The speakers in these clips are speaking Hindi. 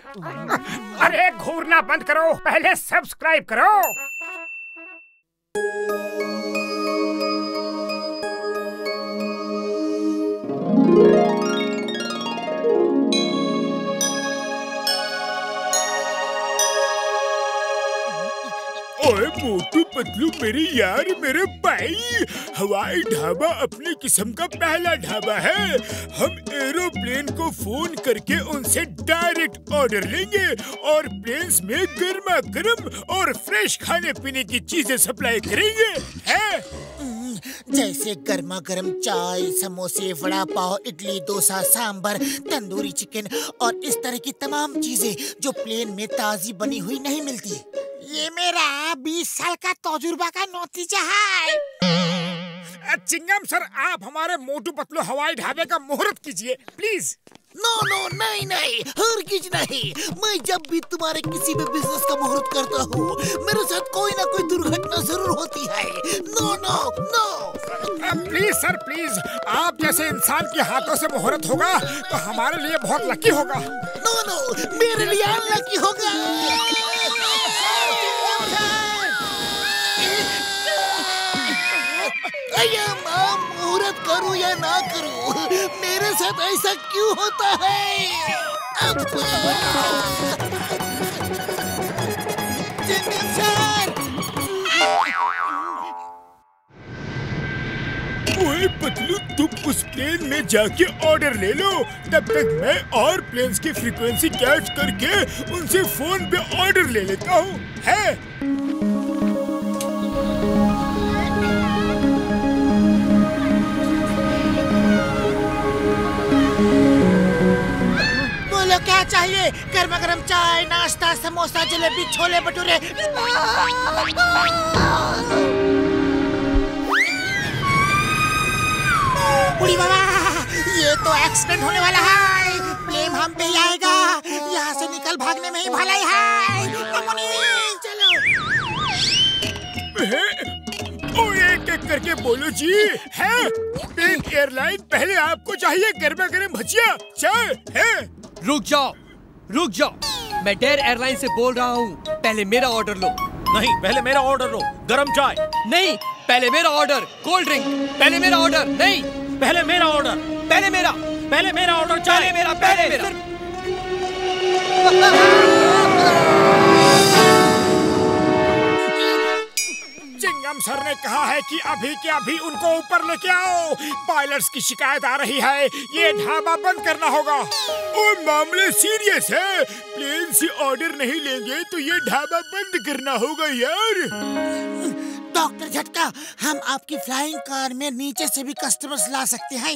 अरे घूरना बंद करो, पहले सब्सक्राइब करो। ओए मोटू पतलू मेरे यार, मेरे भाई, हवाई ढाबा अपनी किस्म का पहला ढाबा है। हम एरोप्लेन को फोन करके उनसे डायरेक्ट ऑर्डर लेंगे और प्लेन्स में गर्मा गर्म और फ्रेश खाने पीने की चीजें सप्लाई करेंगे, है? जैसे गर्मा गर्म चाय, समोसे, वड़ा पाव, इडली, डोसा, सांभर, तंदूरी चिकन और इस तरह की तमाम चीजें जो प्लेन में ताजी बनी हुई नहीं मिलती। ये मेरा 20 साल का तजुर्बा का नतीजा है। चिंगम सर, आप हमारे मोटू पतलू हवाई ढाबे का मुहूर्त कीजिए प्लीज। नो नो, नहीं नहीं, हरगिज नहीं। मैं जब भी तुम्हारे किसी भी बिजनेस का मुहूर्त करता हूँ, मेरे साथ कोई ना कोई दुर्घटना जरूर होती है। No no no. Please sir please, आप जैसे इंसान के हाथों से मुहूर्त होगा तो हमारे लिए बहुत लकी होगा। नो नो, मेरे लिए अनलकी होगा। मुहूर्त करूं या ना करूं, मेरे साथ ऐसा क्यों होता है? ओए पतलू, तुम उस प्लेन में जाके ऑर्डर ले लो, तब तक मैं और प्लेन्स की फ्रीक्वेंसी कैच करके उनसे फोन पे ऑर्डर ले लेता हूँ, है? बोलो क्या चाहिए? गर्मा गर्म चाय, नाश्ता, समोसा, जलेबी, छोले भटूरे। बुढ़ी बाबा, ये तो एक्सीडेंट होने वाला है। प्लेन हम पे ही आएगा। यहाँ से निकल भागने में ही भलाई है। चलो। एक एक करके बोलो जी, है? प्लेन एयरलाइन पहले आपको चाहिए गर्मा गर्म भजिया, चाय, है? रुक जाओ, मैं डेयर एयरलाइन से बोल रहा हूँ। पहले मेरा ऑर्डर लो। नहीं, पहले मेरा ऑर्डर लो, गरम चाय। नहीं, पहले मेरा ऑर्डर, कोल्ड ड्रिंक। पहले मेरा ऑर्डर। नहीं, पहले मेरा ऑर्डर। पहले मेरा ऑर्डर, चाय। पहले मेरा। चिंगम सर ने कहा है कि अभी के अभी उनको ऊपर लेके आओ। पायलट्स की शिकायत आ रही है, ये ढाबा बंद करना होगा। और मामले सीरियस है, प्लेन से ऑर्डर नहीं लेंगे तो ये ढाबा बंद करना होगा यार। डॉक्टर झटका, हम आपकी फ्लाइंग कार में नीचे से भी कस्टमर्स ला सकते हैं।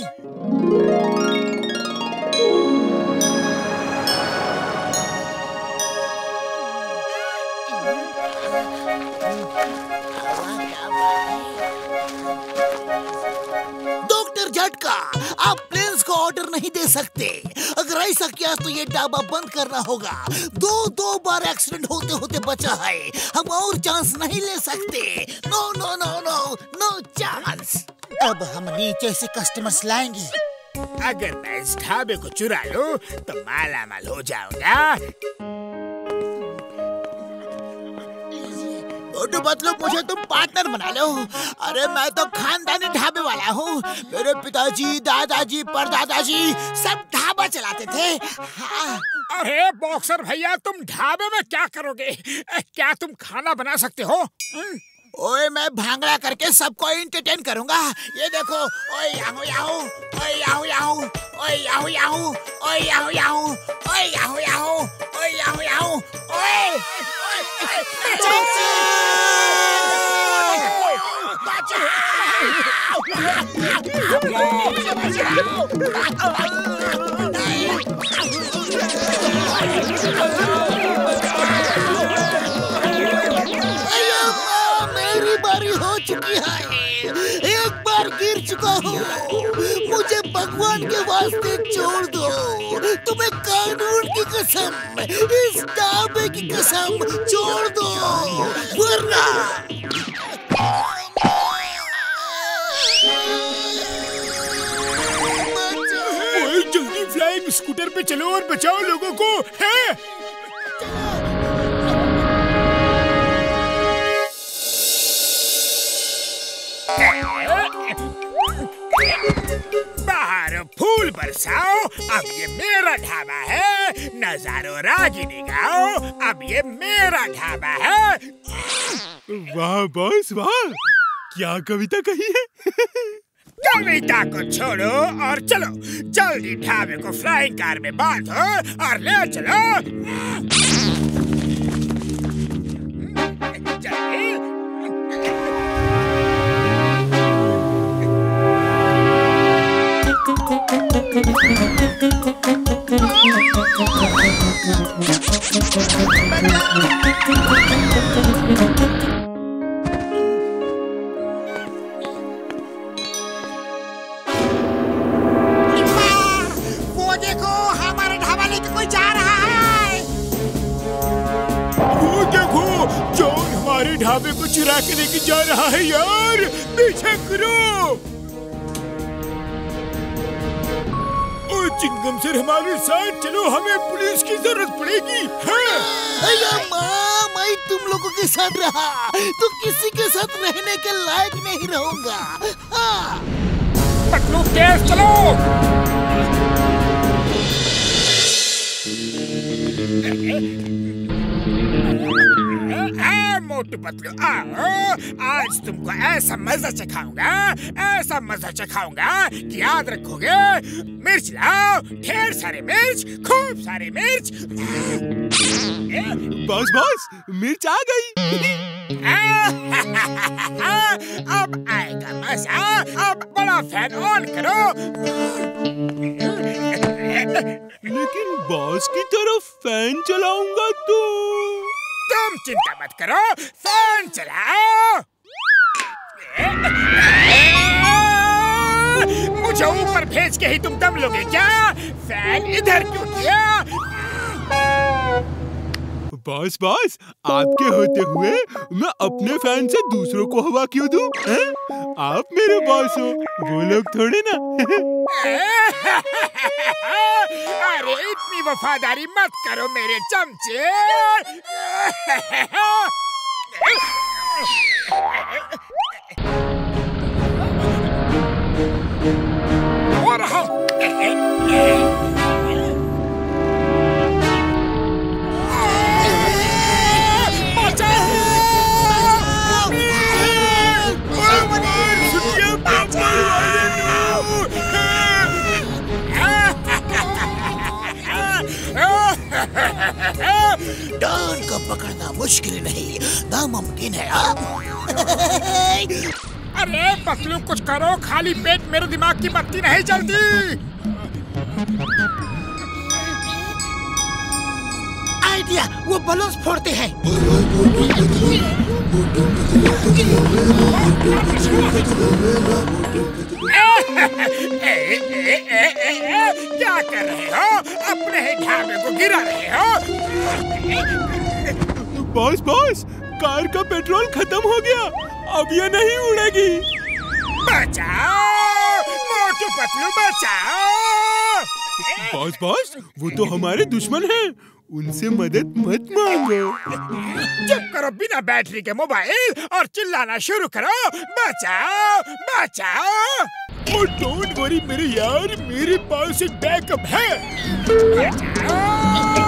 डॉक्टर झटका, आप प्लेन्स को ऑर्डर नहीं दे सकते। अगर ऐसा किया तो ये ढाबा बंद करना होगा। दो बार एक्सीडेंट होते होते बचा है, हम और चांस नहीं ले सकते। No no no no no chance. अब हम नीचे से कस्टमर्स लाएंगे। अगर मैं इस ढाबे को चुरा लूं तो मालामाल हो जाऊंगा। छोटू पतलू, मुझे तुम पार्टनर बना लो। अरे मैं तो खानदानी ढाबे वाला हूँ। मेरे पिताजी, दादाजी, परदादाजी सब ढाबा चलाते थे। हाँ। अरे बॉक्सर भैया, तुम ढाबे में क्या करोगे? क्या तुम खाना बना सकते हो? ओए, मैं भांगड़ा करके सबको एंटरटेन करूंगा। ये देखो, ओए याहू याहू, ओए याहू याहू, ओए याहू याहू, ओए याहू याहू, ओए याहू याहू, ओए याहू याहू, ओए मेरी बारी हो चुकी है। एक बार गिर चुका हूँ, मुझे भगवान के वास्ते छोड़ दो। तुम्हें कानून की कसम, इस ढाबे की कसम छोड़ दो, वरना जल्दी फ्लाइंग स्कूटर पे चलो और बचाओ लोगों को, है? बाहर फूल बरसाओ, अब ये मेरा ढाबा है। नजारो रागिनी गाओ, अब ये मेरा ढाबा है। वाह बॉस वाह, क्या कविता कही है। कविता को छोड़ो और चलो जल्दी ढाबे को फ्लाइंग कार में बांधो और ले चलो। वो देखो, हमारा ढाबा लेके कोई जा रहा है। वो देखो, जॉन हमारे ढाबे को चुरा के लेके जा रहा है यार, पीछे करो। चिंगम सर हमारे साथ चलो, हमें पुलिस की जरूरत पड़ेगी। माँ, मैं तुम लोगों के साथ रहा तो किसी के साथ रहने के लायक नहीं रहूंगा। हाँ। पतलू तेज चलो। मोटू पतलू आओ, आज तुमको ऐसा मजा चखाऊंगा, ऐसा मजा चखाऊंगा कि याद रखोगे। मिर्च लाओ, ढेर सारे मिर्च, खूब सारे मिर्च। बॉस बॉस, मिर्च आ गई। अब आएगा मजा। अब बड़ा फैन ऑन करो। लेकिन बॉस की तरफ फैन चलाऊंगा तो तुम चिंता मत करो, फैन चलाओ। मुझे ऊपर भेज के ही तुम दम लोगे क्या? फैन इधर क्यों किया? बॉस बॉस, आपके होते हुए मैं अपने फैन से दूसरों को हवा क्यों दूं? आप मेरे बॉस हो, वो लोग थोड़े ना। अरे इतनी वफादारी मत करो मेरे चमचे। डॉन को पकड़ना मुश्किल नहीं, नामुमकिन है। अरे पतलू कुछ करो, खाली पेट मेरे दिमाग की बत्ती नहीं जलती। आइडिया, वो बलून्स फोड़ते हैं। क्या कर रहे हो? अपने ही ढाबे को गिरा रहे हो। बॉस बॉस, कार का पेट्रोल खत्म हो गया, अब ये नहीं उड़ेगी। बचाओ मोटू पतलू, बचाओ। बॉस बॉस, वो तो हमारे दुश्मन हैं, उनसे मदद मत मांगो। चुप करो बिना बैटरी के मोबाइल और चिल्लाना शुरू करो। बचाओ बचाओ। और डोंट वरी मेरे यार, मेरे पास एक बैकअप है। बचाओ।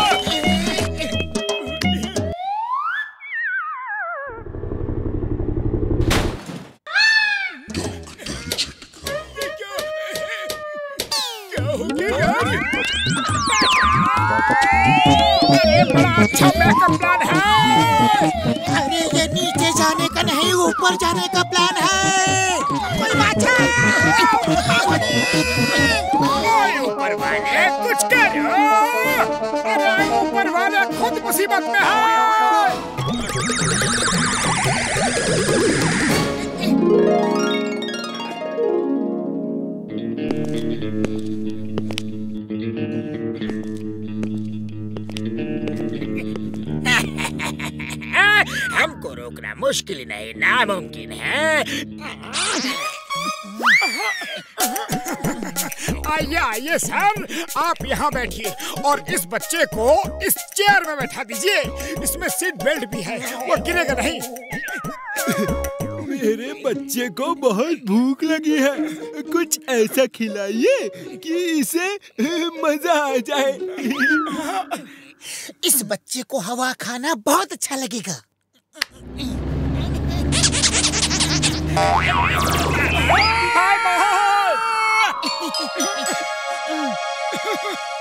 क्या हो गया यार? अरे बड़ा अच्छा बैकअप प्लान है। अरे ये नीचे जाने का नहीं, ऊपर जाने का प्लान है। कोई बचाओ। ऊपर वाले कुछ करो। अरे ऊपर वाले खुद मुसीबत में है। हमको रोकना मुश्किल नहीं, नामुमकिन है। आइए आइए सर, आप यहाँ बैठिए और इस बच्चे को इस चेयर में बैठा दीजिए। इसमें सीट बेल्ट भी है, वो गिरेगा नहीं। मेरे बच्चे को बहुत भूख लगी है, कुछ ऐसा खिलाइए कि इसे मजा आ जाए। इस बच्चे को हवा खाना बहुत अच्छा लगेगा। हाय